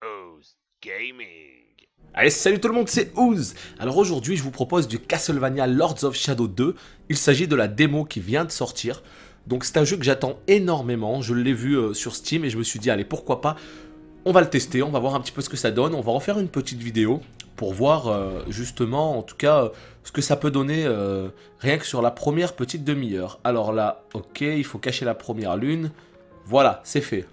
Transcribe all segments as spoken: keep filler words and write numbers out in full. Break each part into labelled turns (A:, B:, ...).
A: Oz Gaming.
B: Allez, salut tout le monde, c'est Oz. Alors aujourd'hui, je vous propose du Castlevania Lords of Shadow deux. Il s'agit de la démo qui vient de sortir. Donc c'est un jeu que j'attends énormément. Je l'ai vu euh, sur Steam et je me suis dit, allez, pourquoi pas. On va le tester, on va voir un petit peu ce que ça donne. On va refaire une petite vidéo pour voir euh, justement, en tout cas, euh, ce que ça peut donner euh, rien que sur la première petite demi-heure. Alors là, ok, il faut cacher la première lune. Voilà, c'est fait.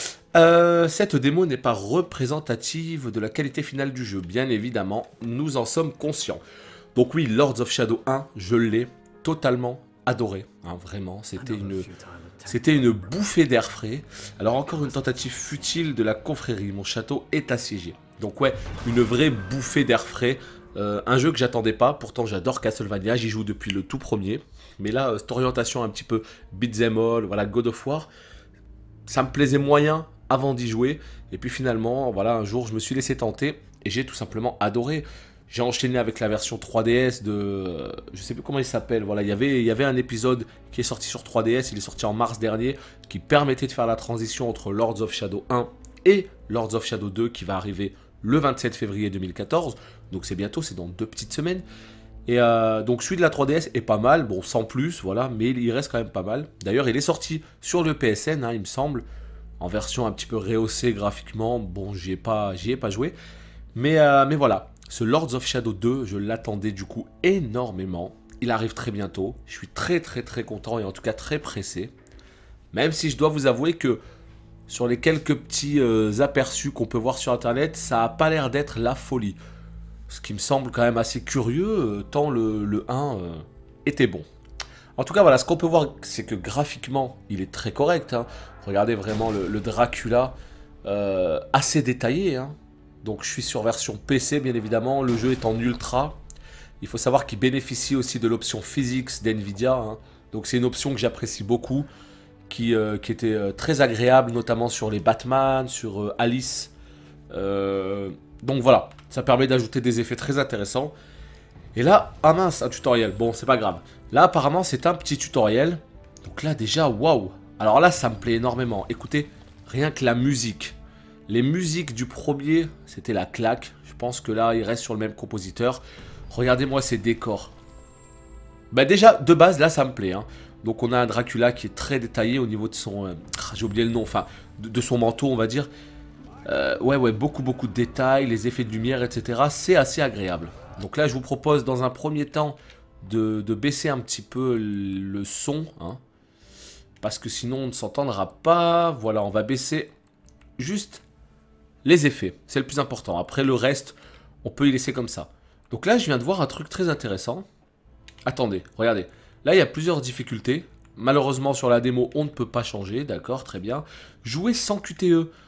B: Euh, cette démo n'est pas représentative de la qualité finale du jeu, bien évidemment, nous en sommes conscients. Donc oui, Lords of Shadow un, je l'ai totalement adoré, hein, vraiment, c'était une, c'était une bouffée d'air frais. Alors encore une tentative futile de la confrérie, mon château est assiégé. Donc ouais, une vraie bouffée d'air frais, euh, un jeu que j'attendais pas, pourtant j'adore Castlevania, j'y joue depuis le tout premier. Mais là, euh, cette orientation un petit peu beat'em all, voilà, God of War, ça me plaisait moyen avant d'y jouer, et puis finalement, voilà, un jour je me suis laissé tenter, et j'ai tout simplement adoré. J'ai enchaîné avec la version trois D S de... Euh, je sais plus comment il s'appelle, voilà, il y avait, il y avait un épisode qui est sorti sur trois D S, il est sorti en mars dernier, qui permettait de faire la transition entre Lords of Shadow un et Lords of Shadow deux, qui va arriver le vingt-sept février deux mille quatorze, donc c'est bientôt, c'est dans deux petites semaines. Et euh, donc celui de la trois D S est pas mal, bon sans plus, voilà, mais il reste quand même pas mal. D'ailleurs il est sorti sur le P S N, hein, il me semble, en version un petit peu rehaussée graphiquement, bon j'y ai pas, j'y ai pas joué. Mais, euh, mais voilà, ce Lords of Shadow deux, je l'attendais du coup énormément. Il arrive très bientôt, je suis très très très content et en tout cas très pressé. Même si je dois vous avouer que sur les quelques petits euh, aperçus qu'on peut voir sur internet, ça a pas l'air d'être la folie. Ce qui me semble quand même assez curieux, euh, tant le, le un euh, était bon. En tout cas, voilà, ce qu'on peut voir, c'est que graphiquement, il est très correct. Hein. Regardez vraiment le, le Dracula, euh, assez détaillé. Hein. Donc je suis sur version P C, bien évidemment. Le jeu est en ultra. Il faut savoir qu'il bénéficie aussi de l'option Physics d'NVIDIA. Hein. Donc c'est une option que j'apprécie beaucoup, qui, euh, qui était euh, très agréable, notamment sur les Batman, sur euh, Alice. Euh, donc voilà, ça permet d'ajouter des effets très intéressants. Et là, ah mince, un tutoriel. Bon, c'est pas grave. Là, apparemment, c'est un petit tutoriel. Donc là, déjà, waouh. Alors là, ça me plaît énormément. Écoutez, rien que la musique. Les musiques du premier, c'était la claque. Je pense que là, il reste sur le même compositeur. Regardez-moi ces décors. Bah déjà, de base, là, ça me plaît. Hein. Donc on a un Dracula qui est très détaillé au niveau de son... Euh, j'ai oublié le nom, enfin, de, de son manteau, on va dire. Euh, ouais, ouais, beaucoup, beaucoup de détails, les effets de lumière, et cetera. C'est assez agréable. Donc là, je vous propose dans un premier temps de, de baisser un petit peu le son, hein, parce que sinon on ne s'entendra pas. Voilà, on va baisser juste les effets, c'est le plus important. Après le reste, on peut y laisser comme ça. Donc là, je viens de voir un truc très intéressant. Attendez, regardez. Là, il y a plusieurs difficultés. Malheureusement, sur la démo, on ne peut pas changer. D'accord, très bien. Jouer sans Q T E.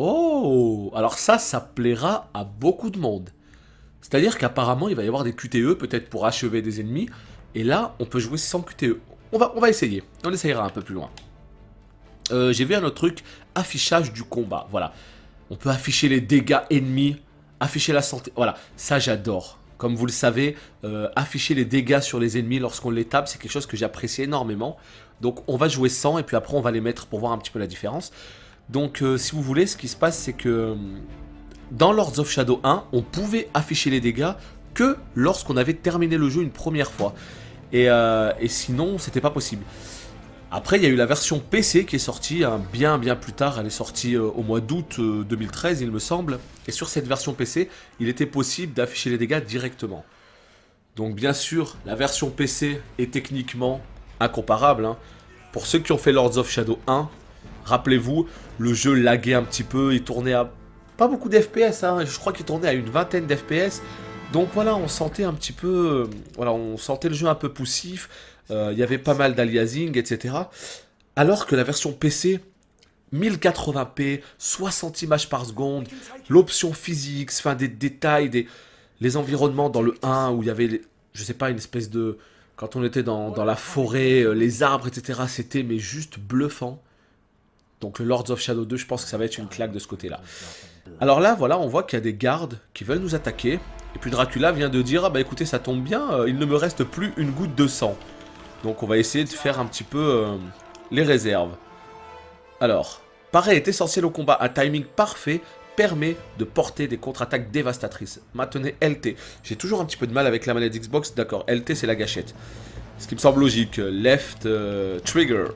B: Oh, alors ça, ça plaira à beaucoup de monde. C'est-à-dire qu'apparemment, il va y avoir des Q T E, peut-être pour achever des ennemis. Et là, on peut jouer sans Q T E. On va, on va essayer. On essayera un peu plus loin. Euh, J'ai vu un autre truc, affichage du combat. Voilà. On peut afficher les dégâts ennemis, afficher la santé. Voilà, ça j'adore. Comme vous le savez, euh, afficher les dégâts sur les ennemis lorsqu'on les tape, c'est quelque chose que j'apprécie énormément. Donc on va jouer sans, et puis après on va les mettre pour voir un petit peu la différence. Donc euh, si vous voulez, ce qui se passe, c'est que... dans Lords of Shadow un, on pouvait afficher les dégâts que lorsqu'on avait terminé le jeu une première fois. Et, euh, et sinon, c'était pas possible. Après, il y a eu la version P C qui est sortie hein, bien bien plus tard. Elle est sortie euh, au mois d'août euh, deux mille treize, il me semble. Et sur cette version P C, il était possible d'afficher les dégâts directement. Donc bien sûr, la version P C est techniquement incomparable. Hein. Pour ceux qui ont fait Lords of Shadow un, rappelez-vous, le jeu laguait un petit peu, il tournait à... pas beaucoup d'F P S, hein. Je crois qu'il tournait à une vingtaine d'F P S. Donc voilà, on sentait un petit peu... Euh, voilà, on sentait le jeu un peu poussif. Euh, il y avait pas mal d'aliasing, et cetera. Alors que la version P C, mille quatre-vingts p, soixante images par seconde, l'option physique, enfin des détails, des... les environnements dans le un, où il y avait, les... je sais pas, une espèce de... Quand on était dans, dans la forêt, euh, les arbres, et cetera, c'était mais juste bluffant. Donc le Lords of Shadow deux, je pense que ça va être une claque de ce côté-là. Alors là, voilà, on voit qu'il y a des gardes qui veulent nous attaquer. Et puis Dracula vient de dire, ah bah écoutez, ça tombe bien, euh, il ne me reste plus une goutte de sang. Donc on va essayer de faire un petit peu euh, les réserves. Alors, pareil est essentiel au combat, un timing parfait permet de porter des contre-attaques dévastatrices. Maintenez L T. J'ai toujours un petit peu de mal avec la manette Xbox, d'accord, L T c'est la gâchette. Ce qui me semble logique, left euh, trigger.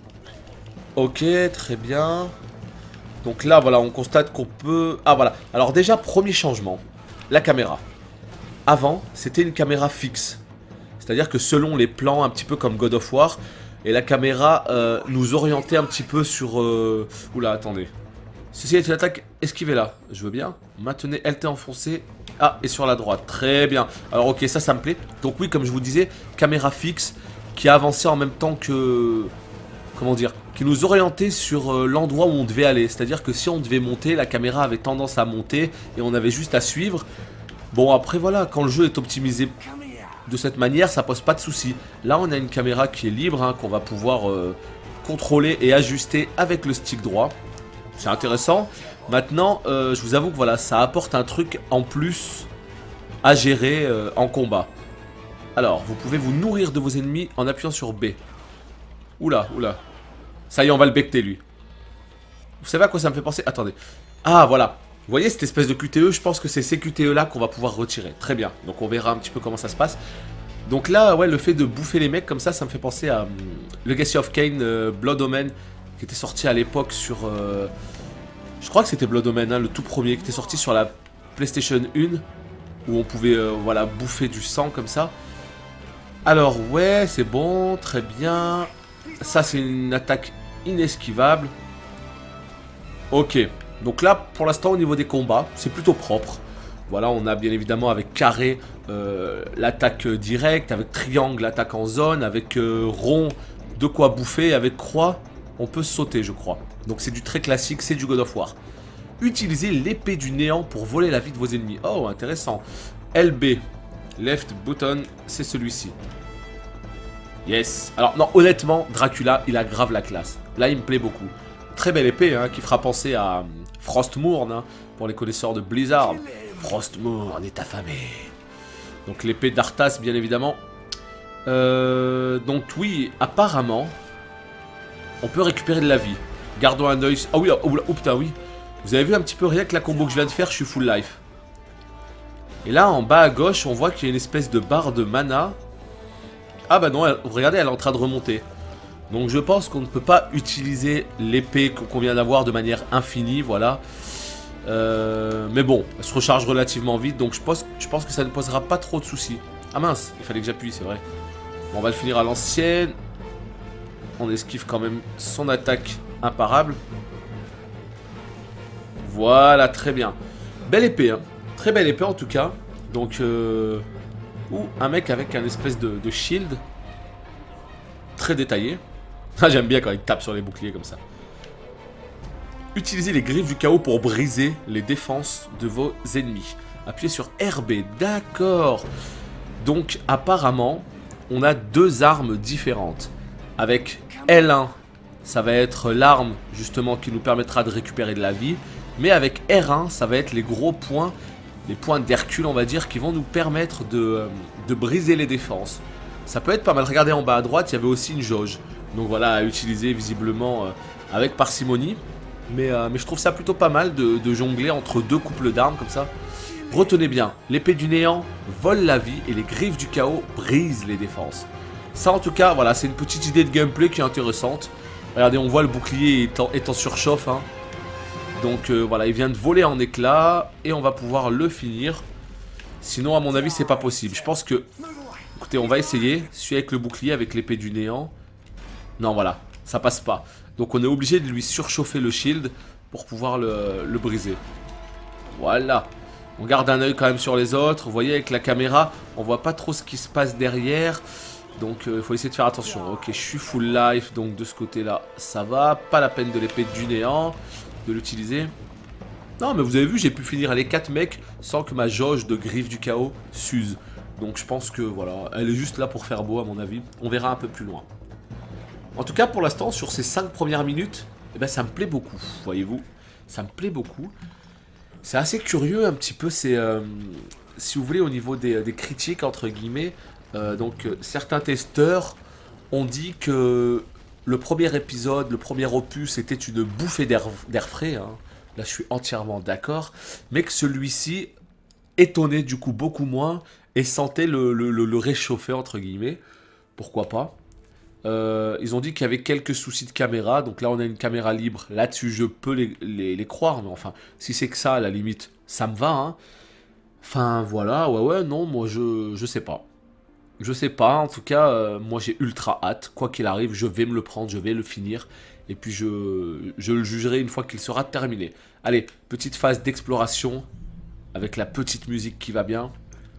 B: Ok, très bien. Donc là, voilà, on constate qu'on peut... Ah voilà, alors déjà, premier changement, la caméra. Avant, c'était une caméra fixe. C'est-à-dire que selon les plans, un petit peu comme God of War, et la caméra euh, nous orientait un petit peu sur... Euh... Oula, attendez. Ceci est une attaque, esquivez-la. Je veux bien. Maintenez L T enfoncé. Ah, et sur la droite. Très bien. Alors ok, ça, ça me plaît. Donc oui, comme je vous disais, caméra fixe qui a avancé en même temps que... Comment dire, qui nous orientait sur euh, l'endroit où on devait aller. C'est-à-dire que si on devait monter, la caméra avait tendance à monter et on avait juste à suivre. Bon, après voilà, quand le jeu est optimisé de cette manière, ça pose pas de soucis. Là, on a une caméra qui est libre, hein, qu'on va pouvoir euh, contrôler et ajuster avec le stick droit. C'est intéressant. Maintenant, euh, je vous avoue que voilà, ça apporte un truc en plus à gérer euh, en combat. Alors, vous pouvez vous nourrir de vos ennemis en appuyant sur B. Oula, oula. Ça y est, on va le becter, lui. Vous savez à quoi ça me fait penser? Attendez. Ah, voilà. Vous voyez cette espèce de Q T E? Je pense que c'est ces Q T E-là qu'on va pouvoir retirer. Très bien. Donc, on verra un petit peu comment ça se passe. Donc là, ouais, le fait de bouffer les mecs comme ça, ça me fait penser à um, Legacy of Kain, euh, Blood Omen, qui était sorti à l'époque sur... Euh, je crois que c'était Blood Omen, hein, le tout premier, qui était sorti sur la PlayStation un, où on pouvait, euh, voilà, bouffer du sang comme ça. Alors, ouais, c'est bon, très bien... Ça, c'est une attaque inesquivable. Ok. Donc là, pour l'instant, au niveau des combats, c'est plutôt propre. Voilà, on a bien évidemment avec carré euh, l'attaque directe, avec triangle l'attaque en zone, avec euh, rond de quoi bouffer, avec croix, on peut sauter, je crois. Donc c'est du très classique, c'est du God of War. Utilisez l'épée du néant pour voler la vie de vos ennemis. Oh, intéressant. L B, left button, c'est celui-ci. Yes. Alors non, honnêtement, Dracula, il a grave la classe. Là, il me plaît beaucoup. Très belle épée, hein, qui fera penser à euh, Frostmourne, hein, pour les connaisseurs de Blizzard. Frostmourne est affamé. Donc l'épée d'Arthas, bien évidemment. Euh, donc oui, apparemment, on peut récupérer de la vie. Gardons un oeil... Ah oui, oh, oh, oh putain, oui. Vous avez vu un petit peu rien que la combo que je viens de faire, je suis full life. Et là, en bas à gauche, on voit qu'il y a une espèce de barre de mana. Ah bah non, elle, regardez, elle est en train de remonter. Donc je pense qu'on ne peut pas utiliser l'épée qu'on vient d'avoir de manière infinie, voilà. Euh, mais bon, elle se recharge relativement vite, donc je pense, je pense que ça ne posera pas trop de soucis. Ah mince, il fallait que j'appuie, c'est vrai. Bon, on va le finir à l'ancienne. On esquive quand même son attaque imparable. Voilà, très bien. Belle épée, hein. Très belle épée en tout cas. Donc, euh... Ouh, un mec avec un espèce de, de shield. Très détaillé. Ah, j'aime bien quand il tape sur les boucliers comme ça. Utilisez les griffes du chaos pour briser les défenses de vos ennemis. Appuyez sur R B, d'accord. Donc apparemment, on a deux armes différentes. Avec L un, ça va être l'arme justement qui nous permettra de récupérer de la vie. Mais avec R un, ça va être les gros points, les points d'Hercule on va dire, qui vont nous permettre de, de briser les défenses. Ça peut être pas mal. Regardez en bas à droite, il y avait aussi une jauge. Donc voilà, à utiliser visiblement euh, avec parcimonie. Mais, euh, mais je trouve ça plutôt pas mal de, de jongler entre deux couples d'armes comme ça. Retenez bien, l'épée du néant vole la vie et les griffes du chaos brisent les défenses. Ça en tout cas, voilà, c'est une petite idée de gameplay qui est intéressante. Regardez, on voit le bouclier est en, est en surchauffe. Hein. Donc euh, voilà, il vient de voler en éclats et on va pouvoir le finir. Sinon, à mon avis, c'est pas possible. Je pense que... Écoutez, on va essayer. Celui avec le bouclier, avec l'épée du néant. Non, voilà, ça passe pas. Donc on est obligé de lui surchauffer le shield pour pouvoir le, le briser. Voilà. On garde un œil quand même sur les autres. Vous voyez, avec la caméra, on voit pas trop ce qui se passe derrière. Donc il euh, faut essayer de faire attention. Ok, je suis full life, donc de ce côté-là, ça va. Pas la peine de l'épée du néant, de l'utiliser. Non, mais vous avez vu, j'ai pu finir les quatre mecs sans que ma jauge de griffes du chaos s'use. Donc je pense que voilà, elle est juste là pour faire beau à mon avis. On verra un peu plus loin. En tout cas, pour l'instant, sur ces cinq premières minutes, eh ben, ça me plaît beaucoup, voyez-vous. Ça me plaît beaucoup. C'est assez curieux un petit peu, c'est... Euh, si vous voulez, au niveau des, des critiques, entre guillemets, euh, donc euh, certains testeurs ont dit que le premier épisode, le premier opus, était une bouffée d'air frais. Hein. Là, je suis entièrement d'accord. Mais que celui-ci étonnait du coup beaucoup moins et sentait le, le, le, le réchauffer, entre guillemets. Pourquoi pas. Euh, ils ont dit qu'il y avait quelques soucis de caméra. Donc là, on a une caméra libre. Là-dessus, je peux les, les, les croire. Mais enfin, si c'est que ça, à la limite, ça me va. Hein. Enfin, voilà. Ouais, ouais, non, moi, je, je sais pas. Je sais pas. En tout cas, euh, moi, j'ai ultra hâte. Quoi qu'il arrive, je vais me le prendre. Je vais le finir. Et puis, je, je le jugerai une fois qu'il sera terminé. Allez, petite phase d'exploration. Avec la petite musique qui va bien.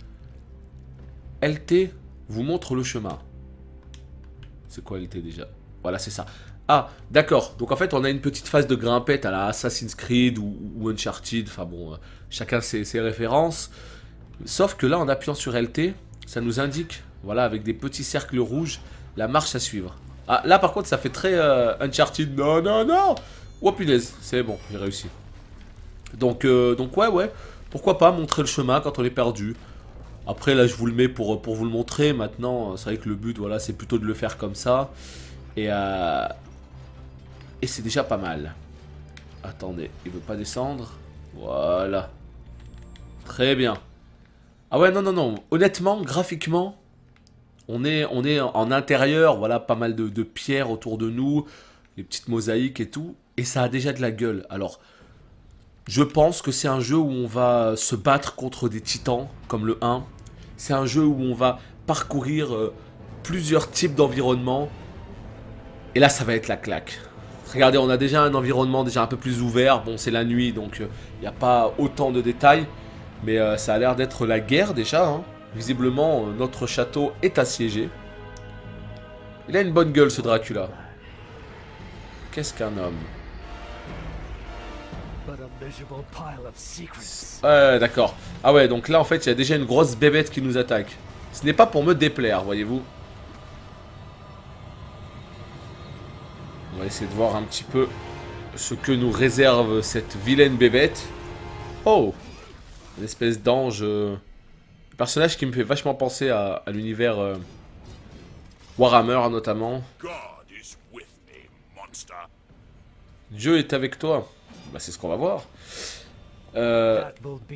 B: L T vous montre le chemin. C'est quoi L T déjà? Voilà, c'est ça. Ah, d'accord. Donc en fait, on a une petite phase de grimpette à la Assassin's Creed ou, ou Uncharted. Enfin bon, euh, chacun ses, ses références. Sauf que là, en appuyant sur L T, ça nous indique, voilà, avec des petits cercles rouges, la marche à suivre. Ah, là par contre, ça fait très euh, Uncharted. Non, non, non. Oh punaise, c'est bon, j'ai réussi. Donc, euh, donc ouais, ouais. Pourquoi pas montrer le chemin quand on est perdu. Après, là, je vous le mets pour, pour vous le montrer. Maintenant, c'est vrai que le but, voilà, c'est plutôt de le faire comme ça. Et, euh, et c'est déjà pas mal. Attendez, il veut pas descendre. Voilà. Très bien. Ah ouais, non, non, non. Honnêtement, graphiquement, on est, on est en intérieur. Voilà, pas mal de, de pierres autour de nous. Les petites mosaïques et tout. Et ça a déjà de la gueule. Alors, je pense que c'est un jeu où on va se battre contre des titans, comme le un. C'est un jeu où on va parcourir euh, plusieurs types d'environnements. Et là, ça va être la claque. Regardez, on a déjà un environnement déjà un peu plus ouvert. Bon, c'est la nuit, donc il euh, n'y a pas autant de détails. Mais euh, ça a l'air d'être la guerre déjà. Hein. Visiblement, euh, notre château est assiégé. Il a une bonne gueule, ce Dracula. Qu'est-ce qu'un homme? Ouais, d'accord. Ah ouais, donc là, en fait, il y a déjà une grosse bébête qui nous attaque. Ce n'est pas pour me déplaire, voyez-vous. On va essayer de voir un petit peu ce que nous réserve cette vilaine bébête. Oh! Une espèce d'ange. Euh... Un personnage qui me fait vachement penser à, à l'univers euh... Warhammer, notamment. Dieu est avec toi. Bah, c'est ce qu'on va voir. Euh...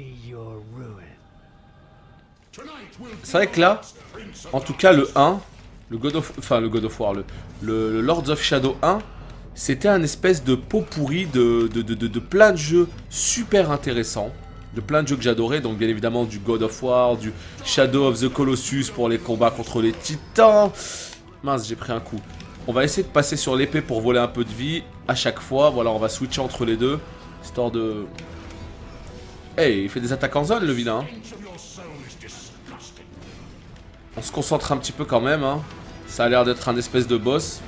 B: C'est vrai que là, en tout cas le un, le God of, enfin le God of War, le, le, le Lords of Shadow un, c'était un espèce de pot pourri de, de, de, de, de plein de jeux super intéressants, de plein de jeux que j'adorais, donc bien évidemment du God of War, du Shadow of the Colossus pour les combats contre les titans. Mince, j'ai pris un coup. On va essayer de passer sur l'épée pour voler un peu de vie à chaque fois. Voilà, on va switcher entre les deux, histoire de... Hey, il fait des attaques en zone, le vilain. On se concentre un petit peu quand même. Hein. Ça a l'air d'être un espèce de boss.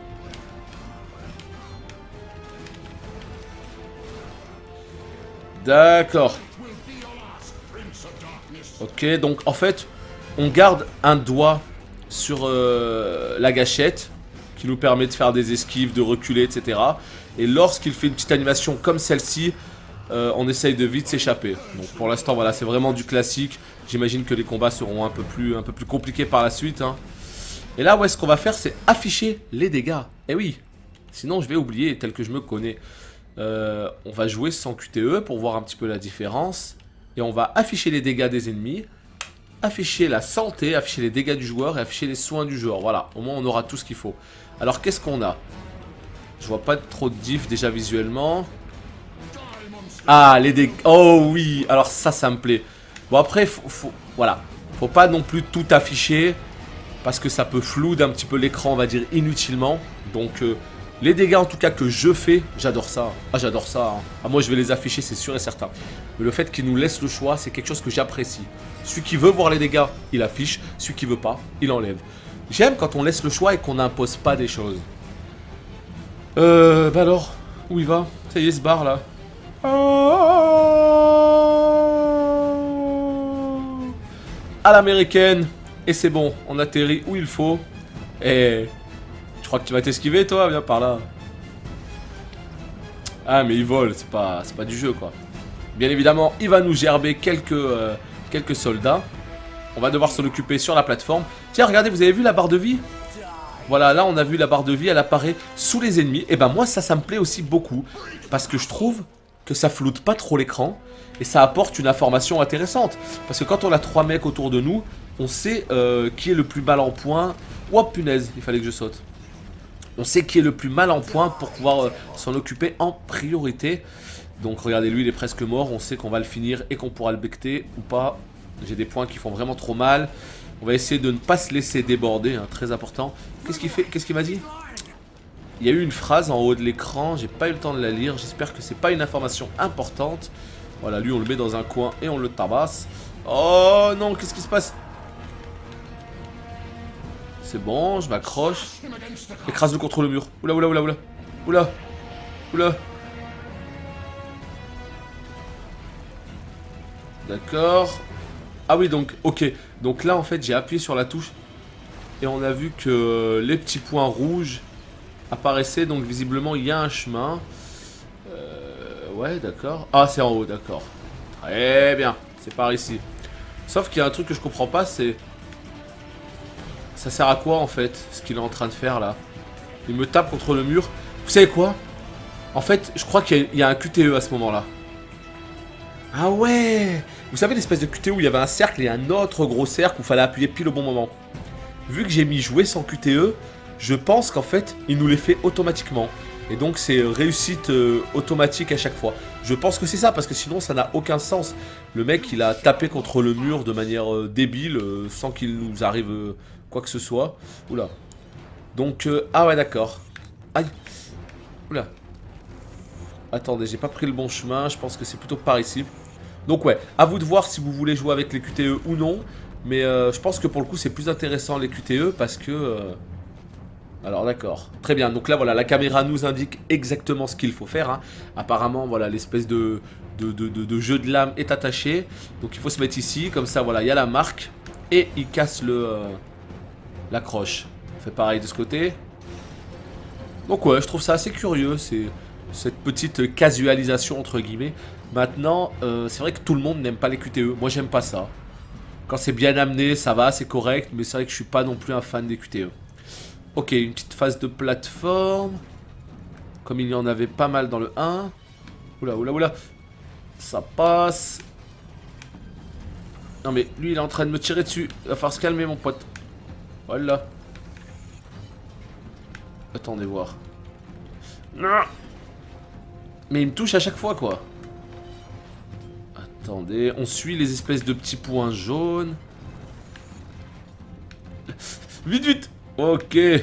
B: D'accord. Ok, donc en fait, on garde un doigt sur euh, la gâchette qui nous permet de faire des esquives, de reculer, et cetera. Et lorsqu'il fait une petite animation comme celle-ci, euh, on essaye de vite s'échapper. Donc pour l'instant, voilà, c'est vraiment du classique. J'imagine que les combats seront un peu plus, un peu plus compliqués par la suite. Hein. Et là, ouais, ce qu'on va faire, c'est afficher les dégâts. Eh oui, sinon je vais oublier tel que je me connais. Euh, on va jouer sans Q T E pour voir un petit peu la différence. Et on va afficher les dégâts des ennemis, afficher la santé, afficher les dégâts du joueur et afficher les soins du joueur. Voilà, au moins on aura tout ce qu'il faut. Alors qu'est-ce qu'on a? Je vois pas trop de diff déjà visuellement. Ah, les dégâts. Oh oui, alors ça, ça me plaît. Bon après, faut, faut, voilà, faut pas non plus tout afficher parce que ça peut flouder un petit peu l'écran, on va dire, inutilement. Donc euh, les dégâts en tout cas que je fais, j'adore ça. Ah, j'adore ça. Hein. Ah, moi je vais les afficher, c'est sûr et certain. Mais le fait qu'il nous laisse le choix, c'est quelque chose que j'apprécie. Celui qui veut voir les dégâts, il affiche. Celui qui veut pas, il enlève. J'aime quand on laisse le choix et qu'on n'impose pas des choses. Euh, bah alors, où il va? Ça y est, il se barre là. À l'américaine. Et c'est bon, on atterrit où il faut. Et tu crois que tu vas t'esquiver toi? Viens par là. Ah mais il vole, c'est pas, c'est pas du jeu quoi. Bien évidemment, il va nous gerber quelques, euh, quelques soldats. On va devoir s'en occuper sur la plateforme. Tiens, regardez, vous avez vu la barre de vie? Voilà, là on a vu la barre de vie, elle apparaît sous les ennemis. Et ben moi ça, ça me plaît aussi beaucoup. Parce que je trouve que ça floute pas trop l'écran. Et ça apporte une information intéressante. Parce que quand on a trois mecs autour de nous, on sait euh, qui est le plus mal en point. Oh punaise, il fallait que je saute. On sait qui est le plus mal en point pour pouvoir euh, s'en occuper en priorité. Donc regardez, lui il est presque mort. On sait qu'on va le finir et qu'on pourra le becter ou pas. J'ai des points qui font vraiment trop mal. On va essayer de ne pas se laisser déborder, hein, très important. Qu'est-ce qu'il fait? Qu'est-ce qu'il m'a dit? Il y a eu une phrase en haut de l'écran, j'ai pas eu le temps de la lire. J'espère que c'est pas une information importante. Voilà, lui on le met dans un coin et on le tabasse. Oh non, qu'est-ce qui se passe? C'est bon, je m'accroche. Écrase-le contre le mur. Oula, oula, oula, oula. Oula. Oula. D'accord. Ah oui, donc, ok. Donc là, en fait, j'ai appuyé sur la touche. Et on a vu que les petits points rouges apparaissaient. Donc, visiblement, il y a un chemin. Euh, ouais, d'accord. Ah, c'est en haut, d'accord. Très bien. C'est par ici. Sauf qu'il y a un truc que je comprends pas, c'est... Ça sert à quoi, en fait, ce qu'il est en train de faire, là? Il me tape contre le mur. Vous savez quoi? En fait, je crois qu'il y, y a un Q T E à ce moment-là. Ah ouais! Vous savez l'espèce de Q T E où il y avait un cercle et un autre gros cercle où il fallait appuyer pile au bon moment. Vu que j'ai mis jouer sans Q T E, je pense qu'en fait, il nous les fait automatiquement. Et donc c'est réussite euh, automatique à chaque fois. Je pense que c'est ça, parce que sinon ça n'a aucun sens. Le mec, il a tapé contre le mur de manière euh, débile, euh, sans qu'il nous arrive euh, quoi que ce soit. Oula. Donc, euh, ah ouais, d'accord. Aïe. Oula. Attendez, j'ai pas pris le bon chemin, je pense que c'est plutôt par ici. Donc ouais, à vous de voir si vous voulez jouer avec les Q T E ou non. Mais euh, je pense que pour le coup c'est plus intéressant les Q T E parce que... Euh... Alors d'accord, très bien, donc là voilà, la caméra nous indique exactement ce qu'il faut faire, hein. Apparemment voilà, l'espèce de, de, de, de, de jeu de lame est attaché. Donc il faut se mettre ici, comme ça voilà, il y a la marque. Et il casse le euh, l'accroche. On fait pareil de ce côté. Donc ouais, je trouve ça assez curieux, c'est cette petite casualisation entre guillemets. Maintenant, euh, c'est vrai que tout le monde n'aime pas les Q T E, moi j'aime pas ça. Quand c'est bien amené, ça va, c'est correct, mais c'est vrai que je suis pas non plus un fan des Q T E. Ok, une petite phase de plateforme. Comme il y en avait pas mal dans le un. Oula, oula, oula. Ça passe. Non mais lui il est en train de me tirer dessus. Il va falloir se calmer mon pote. Voilà. Attendez voir. Non. Mais il me touche à chaque fois quoi. Attendez, on suit les espèces de petits points jaunes. Vite, vite. Ok. Et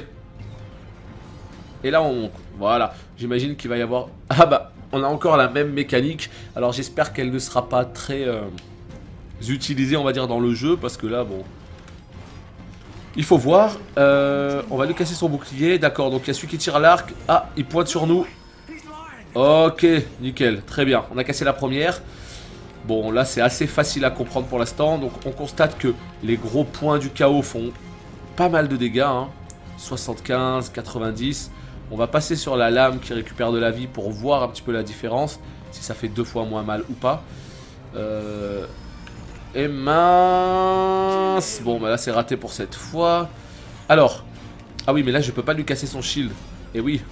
B: là on... Voilà. J'imagine qu'il va y avoir... Ah bah, on a encore la même mécanique. Alors j'espère qu'elle ne sera pas très... Euh, utilisée, on va dire, dans le jeu. Parce que là, bon... Il faut voir. Euh, on va lui casser son bouclier. D'accord, donc il y a celui qui tire à l'arc. Ah, il pointe sur nous. Ok, nickel. Très bien. On a cassé la première. Bon, là, c'est assez facile à comprendre pour l'instant. Donc, on constate que les gros points du chaos font pas mal de dégâts. Hein. soixante-quinze, quatre-vingt-dix. On va passer sur la lame qui récupère de la vie pour voir un petit peu la différence. Si ça fait deux fois moins mal ou pas. Euh... Et mince. Bon, bah là, c'est raté pour cette fois. Alors. Ah oui, mais là, je peux pas lui casser son shield. Et oui.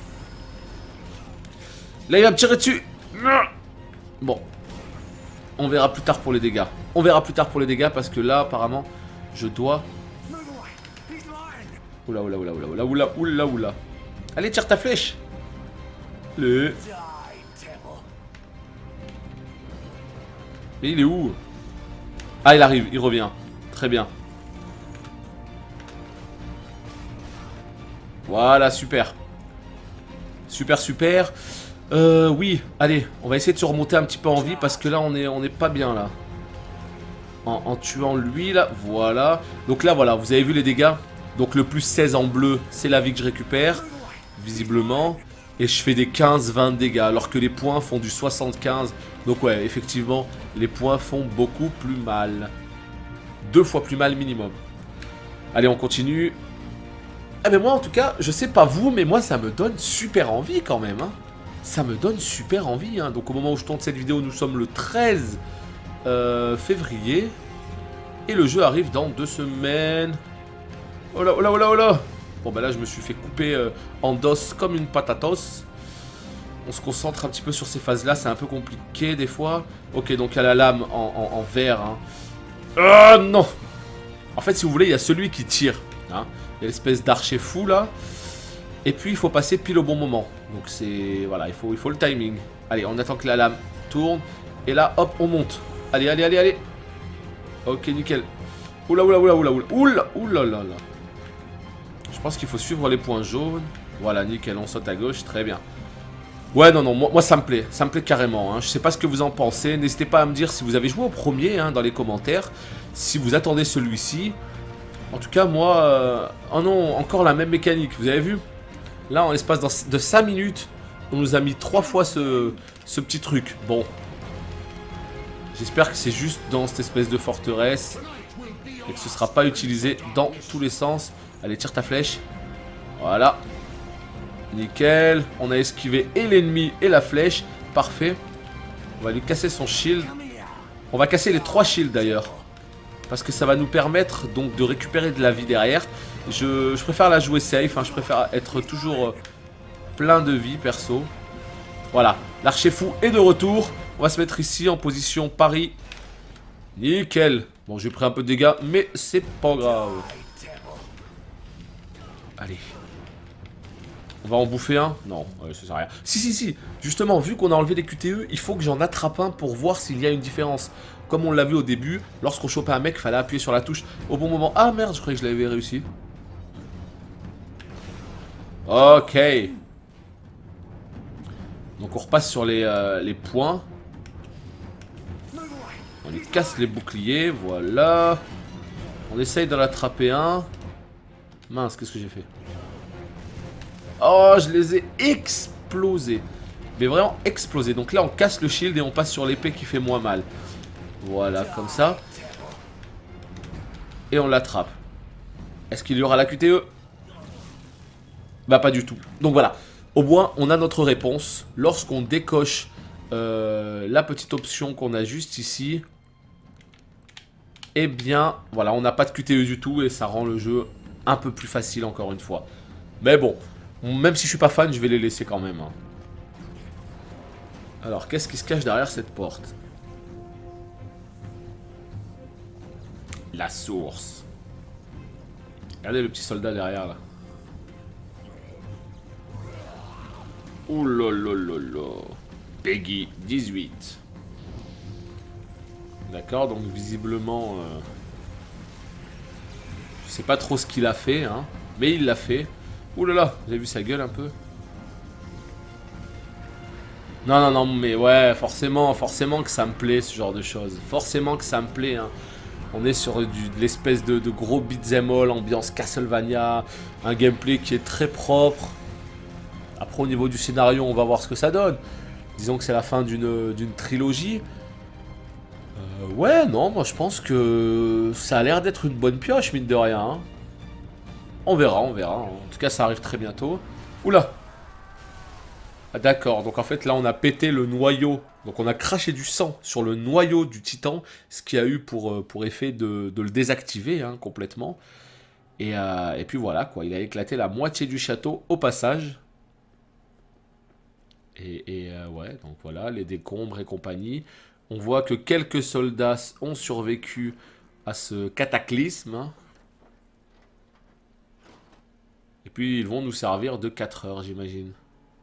B: Là, il va me tirer dessus. Bon. On verra plus tard pour les dégâts. On verra plus tard pour les dégâts parce que là, apparemment, je dois... Oula, oula, oula, oula, oula, oula, oula, oula. Allez, tire ta flèche. Le... Mais il est où? Ah, il arrive, il revient. Très bien. Voilà, super. Super, super. Euh, oui, allez, on va essayer de se remonter un petit peu en vie parce que là, on est, on est pas bien, là. En, en tuant lui, là, voilà. Donc là, voilà, vous avez vu les dégâts. Donc le plus seize en bleu, c'est la vie que je récupère, visiblement. Et je fais des quinze vingt dégâts, alors que les points font du soixante-quinze. Donc ouais, effectivement, les points font beaucoup plus mal. Deux fois plus mal minimum. Allez, on continue. Ah mais moi, en tout cas, je sais pas vous, mais moi, ça me donne super envie quand même, hein. Ça me donne super envie, hein. Donc au moment où je tourne cette vidéo, nous sommes le treize euh, février. Et le jeu arrive dans deux semaines. Oh là, oh là, oh là, oh là. Bon bah là je me suis fait couper euh, en dos comme une patatos. on se concentre un petit peu sur ces phases-là. C'est un peu compliqué des fois. Ok, donc il y a la lame en, en, en verre. Hein. Ah non! En fait, si vous voulez, il y a celui qui tire. Hein. Il y a l'espèce d'archer fou là. Et puis, il faut passer pile au bon moment. Donc, c'est... Voilà, il faut, il faut le timing. Allez, on attend que la lame tourne. Et là, hop, on monte. Allez, allez, allez, allez. Ok, nickel. Oula, oula, oula, oula, oula. Oula, oula, là, là. Je pense qu'il faut suivre les points jaunes. Voilà, nickel, on saute à gauche. Très bien. Ouais, non, non, moi, moi ça me plaît. Ça me plaît carrément. Hein. Je sais pas ce que vous en pensez. N'hésitez pas à me dire si vous avez joué au premier hein, dans les commentaires. Si vous attendez celui-ci. En tout cas, moi... Euh... Oh non, encore la même mécanique. Vous avez vu? Là, en l'espace de cinq minutes, on nous a mis trois fois ce, ce petit truc. Bon. J'espère que c'est juste dans cette espèce de forteresse. Et que ce sera pas utilisé dans tous les sens. Allez, tire ta flèche. Voilà. Nickel. On a esquivé et l'ennemi et la flèche. Parfait. On va lui casser son shield. On va casser les trois shields d'ailleurs. Parce que ça va nous permettre donc de récupérer de la vie derrière. Je, je préfère la jouer safe, hein, je préfère être toujours euh, plein de vie perso. Voilà, l'archer fou est de retour. On va se mettre ici en position pari. Nickel. Bon, j'ai pris un peu de dégâts, mais c'est pas grave. Allez. On va en bouffer un? Non, euh, ça sert à rien. Si, si, si. Justement, vu qu'on a enlevé les Q T E, il faut que j'en attrape un pour voir s'il y a une différence. Comme on l'a vu au début, lorsqu'on chopait un mec, il fallait appuyer sur la touche au bon moment. Ah merde, je croyais que je l'avais réussi. Ok. Donc on repasse sur les, euh, les points. On lui casse les boucliers, voilà. On essaye d'en attraper un. Mince, qu'est-ce que j'ai fait? Oh, je les ai explosés. Mais vraiment explosés. Donc là, on casse le shield et on passe sur l'épée qui fait moins mal. Voilà, comme ça. Et on l'attrape. Est-ce qu'il y aura la Q T E? Bah pas du tout. Donc voilà. Au moins, on a notre réponse. Lorsqu'on décoche euh, la petite option qu'on a juste ici. Eh bien, voilà, on n'a pas de Q T E du tout. Et ça rend le jeu un peu plus facile encore une fois. Mais bon, même si je suis pas fan, je vais les laisser quand même. Hein. Alors, qu'est-ce qui se cache derrière cette porte? La source. Regardez le petit soldat derrière là. Ouh là là là là. Peggy dix-huit. D'accord, donc visiblement... Euh, je sais pas trop ce qu'il a fait, hein. Mais il l'a fait. Ouh là là, vous avez vu sa gueule un peu? Non, non, non, mais ouais, forcément, forcément que ça me plaît ce genre de choses. Forcément que ça me plaît, hein. On est sur du, de l'espèce de, de gros beat'em all, ambiance Castlevania, un gameplay qui est très propre. Après au niveau du scénario, on va voir ce que ça donne. Disons que c'est la fin d'une d'une trilogie. Euh, ouais, non, moi je pense que ça a l'air d'être une bonne pioche, mine de rien. Hein. On verra, on verra. En tout cas, ça arrive très bientôt. Oula! Ah, d'accord, donc en fait là on a pété le noyau. Donc on a craché du sang sur le noyau du titan, ce qui a eu pour, pour effet de, de le désactiver hein, complètement. Et, euh, et puis voilà quoi, il a éclaté la moitié du château au passage. Et, et euh, ouais, donc voilà, les décombres et compagnie. On voit que quelques soldats ont survécu à ce cataclysme. Hein. Et puis ils vont nous servir de quatre heures j'imagine.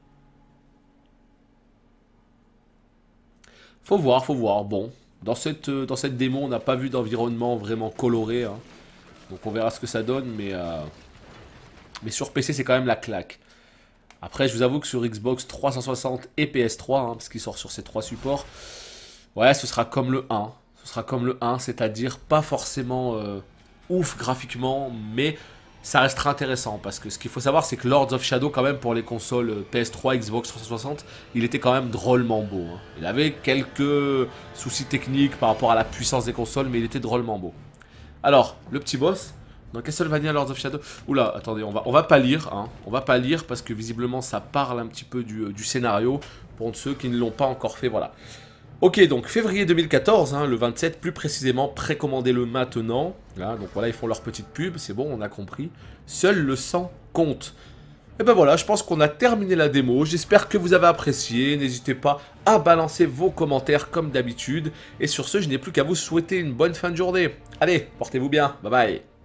B: Faut voir, faut voir. Bon, dans cette, dans cette démo, on n'a pas vu d'environnement vraiment coloré. Hein. Donc on verra ce que ça donne, mais, euh, mais sur P C, c'est quand même la claque. Après, je vous avoue que sur Xbox trois cent soixante et P S trois, hein, parce qu'il sort sur ces trois supports, ouais, ce sera comme le un. Ce sera comme le un, c'est-à-dire pas forcément euh, ouf graphiquement, mais... ça restera intéressant parce que ce qu'il faut savoir c'est que Lords of Shadow quand même pour les consoles P S trois, Xbox trois cent soixante, il était quand même drôlement beau. Hein. Il avait quelques soucis techniques par rapport à la puissance des consoles mais il était drôlement beau. Alors, le petit boss dans Castlevania Lords of Shadow. Oula, attendez, on va, on va pas lire. Hein. On va pas lire parce que visiblement ça parle un petit peu du, du scénario pour ceux qui ne l'ont pas encore fait. Voilà. Ok, donc février deux mille quatorze, hein, le vingt-sept plus précisément, précommandez-le maintenant. Là, donc voilà, ils font leur petite pub, c'est bon, on a compris. Seul le sang compte. Et ben voilà, je pense qu'on a terminé la démo. J'espère que vous avez apprécié. N'hésitez pas à balancer vos commentaires comme d'habitude. Et sur ce, je n'ai plus qu'à vous souhaiter une bonne fin de journée. Allez, portez-vous bien. Bye bye.